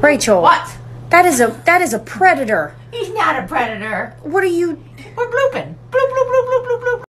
Rachel. What? That is a predator. He's not a predator. What are you... We're blooping. Bloop, bloop, bloop, bloop, bloop, bloop.